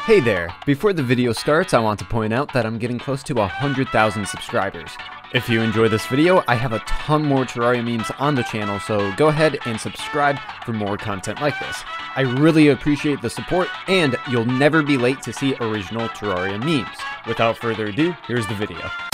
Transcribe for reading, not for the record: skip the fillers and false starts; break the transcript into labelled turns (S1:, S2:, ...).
S1: Hey there! Before the video starts, I want to point out that I'm getting close to 100,000 subscribers. If you enjoy this video, I have a ton more Terraria memes on the channel, so go ahead and subscribe for more content like this. I really appreciate the support, and you'll never be late to see original Terraria memes. Without further ado, here's the video.